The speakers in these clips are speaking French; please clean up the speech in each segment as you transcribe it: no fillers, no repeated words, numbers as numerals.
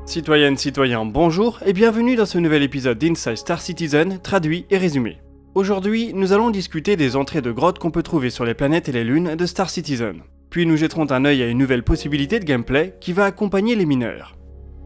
Citoyennes, citoyens, bonjour et bienvenue dans ce nouvel épisode d'Inside Star Citizen, traduit et résumé. Aujourd'hui, nous allons discuter des entrées de grottes qu'on peut trouver sur les planètes et les lunes de Star Citizen. Puis nous jetterons un œil à une nouvelle possibilité de gameplay qui va accompagner les mineurs.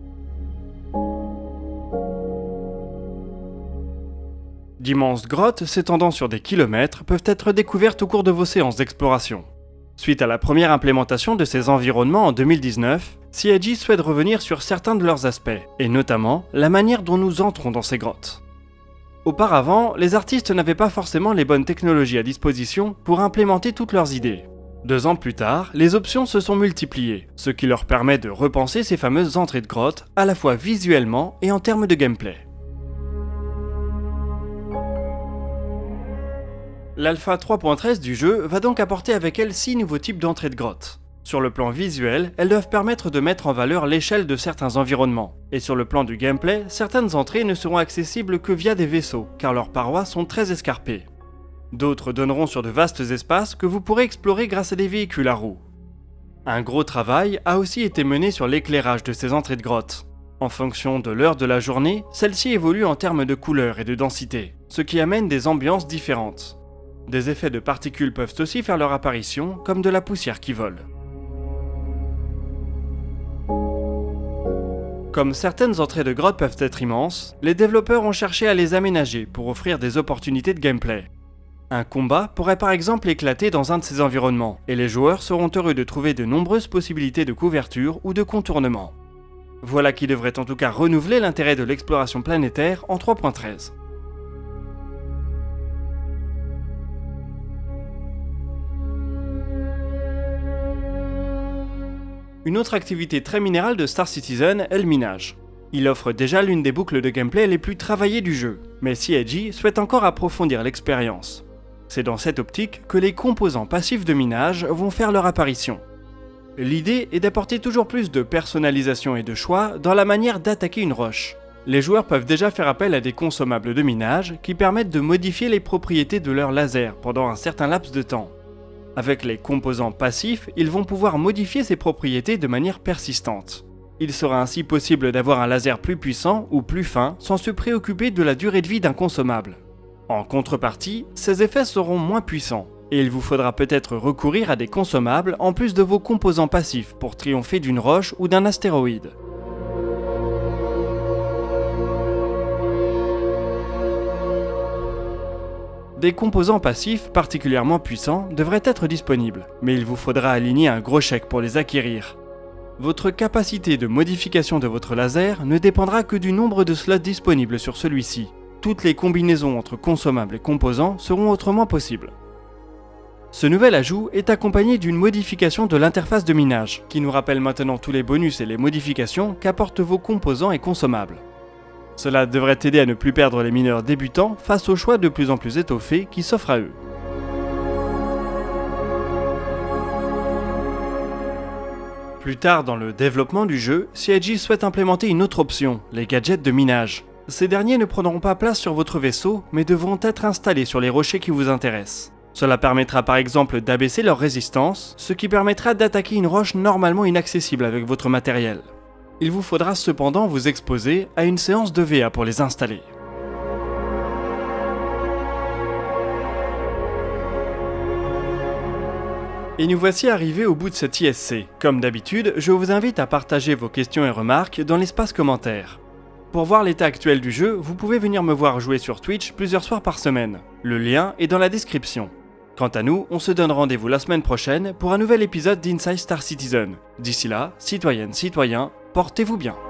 D'immenses grottes s'étendant sur des kilomètres peuvent être découvertes au cours de vos séances d'exploration. Suite à la première implémentation de ces environnements en 2019, CIG souhaite revenir sur certains de leurs aspects, et notamment la manière dont nous entrons dans ces grottes. Auparavant, les artistes n'avaient pas forcément les bonnes technologies à disposition pour implémenter toutes leurs idées. 2 ans plus tard, les options se sont multipliées, ce qui leur permet de repenser ces fameuses entrées de grottes, à la fois visuellement et en termes de gameplay. L'alpha 3.13 du jeu va donc apporter avec elle 6 nouveaux types d'entrées de grottes. Sur le plan visuel, elles doivent permettre de mettre en valeur l'échelle de certains environnements. Et sur le plan du gameplay, certaines entrées ne seront accessibles que via des vaisseaux, car leurs parois sont très escarpées. D'autres donneront sur de vastes espaces que vous pourrez explorer grâce à des véhicules à roues. Un gros travail a aussi été mené sur l'éclairage de ces entrées de grottes. En fonction de l'heure de la journée, celle-ci évolue en termes de couleur et de densité, ce qui amène des ambiances différentes. Des effets de particules peuvent aussi faire leur apparition, comme de la poussière qui vole. Comme certaines entrées de grottes peuvent être immenses, les développeurs ont cherché à les aménager pour offrir des opportunités de gameplay. Un combat pourrait par exemple éclater dans un de ces environnements, et les joueurs seront heureux de trouver de nombreuses possibilités de couverture ou de contournement. Voilà qui devrait en tout cas renouveler l'intérêt de l'exploration planétaire en 3.13. Une autre activité très minérale de Star Citizen est le minage. Il offre déjà l'une des boucles de gameplay les plus travaillées du jeu, mais CIG souhaite encore approfondir l'expérience. C'est dans cette optique que les composants passifs de minage vont faire leur apparition. L'idée est d'apporter toujours plus de personnalisation et de choix dans la manière d'attaquer une roche. Les joueurs peuvent déjà faire appel à des consommables de minage qui permettent de modifier les propriétés de leur laser pendant un certain laps de temps. Avec les composants passifs, ils vont pouvoir modifier ces propriétés de manière persistante. Il sera ainsi possible d'avoir un laser plus puissant ou plus fin sans se préoccuper de la durée de vie d'un consommable. En contrepartie, ces effets seront moins puissants, et il vous faudra peut-être recourir à des consommables en plus de vos composants passifs pour triompher d'une roche ou d'un astéroïde. Des composants passifs particulièrement puissants devraient être disponibles, mais il vous faudra aligner un gros chèque pour les acquérir. Votre capacité de modification de votre laser ne dépendra que du nombre de slots disponibles sur celui-ci. Toutes les combinaisons entre consommables et composants seront autrement possibles. Ce nouvel ajout est accompagné d'une modification de l'interface de minage, qui nous rappelle maintenant tous les bonus et les modifications qu'apportent vos composants et consommables. Cela devrait t'aider à ne plus perdre les mineurs débutants face aux choix de plus en plus étoffés qui s'offrent à eux. Plus tard dans le développement du jeu, CIG souhaite implémenter une autre option, les gadgets de minage. Ces derniers ne prendront pas place sur votre vaisseau, mais devront être installés sur les rochers qui vous intéressent. Cela permettra par exemple d'abaisser leur résistance, ce qui permettra d'attaquer une roche normalement inaccessible avec votre matériel. Il vous faudra cependant vous exposer à une séance de VA pour les installer. Et nous voici arrivés au bout de cette ISC. Comme d'habitude, je vous invite à partager vos questions et remarques dans l'espace commentaire. Pour voir l'état actuel du jeu, vous pouvez venir me voir jouer sur Twitch plusieurs soirs par semaine. Le lien est dans la description. Quant à nous, on se donne rendez-vous la semaine prochaine pour un nouvel épisode d'Inside Star Citizen. D'ici là, citoyennes, citoyens, portez-vous bien.